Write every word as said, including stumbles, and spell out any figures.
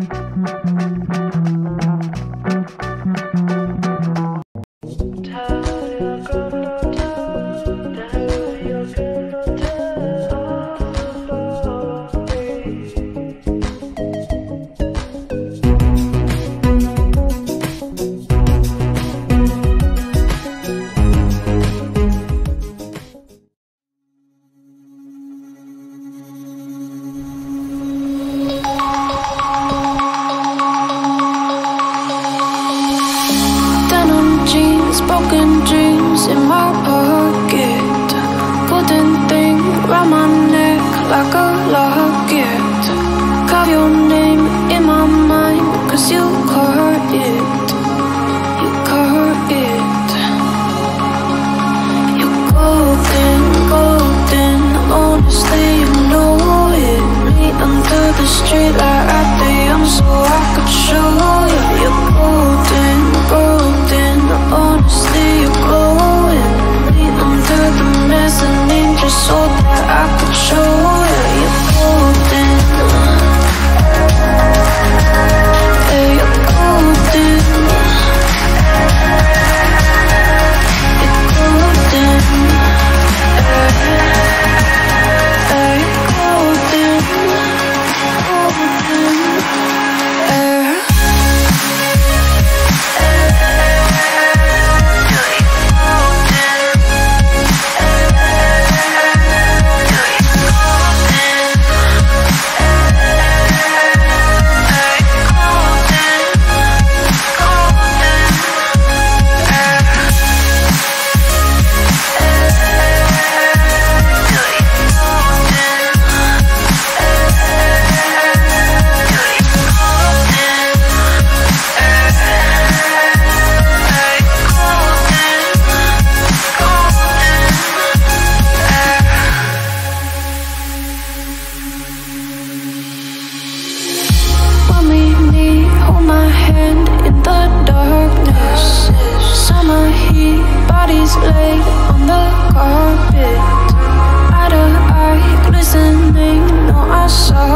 Broken dreams in my pocket, golden thing round my neck like a locket. Carve your name in my mind, cause you caught it, you caught it. You're golden, golden, honestly you know it. Me under the street light at the young so I could show you. You're golden, golden, honestly you're glowing. Me under the mezzanine just so that I could show you. You're golden, yeah, you're golden, you're golden, yeah, yeah, you're golden, golden, yeah. Laid on the carpet, eye to eye, glistening. No, I saw